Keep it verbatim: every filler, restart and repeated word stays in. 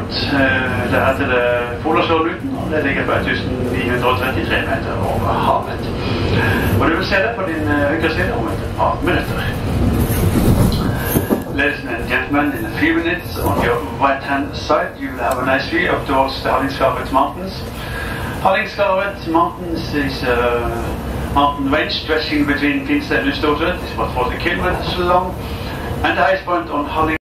mot. Det heter det Folåsåluten, og det ligger på nittien trettitre meter over havet. Og du vil se det på din høyre side om et par minutter. Ladies and gentlemen, in a few minutes on your right hand side you will have a nice view up towards the Hallingskarvet Mountains. Hallingskarvet Mountains is a mountain range stretching between Finstad and Ustadoset. It's about forty kilometers long, and the highest point on Hallingskarvet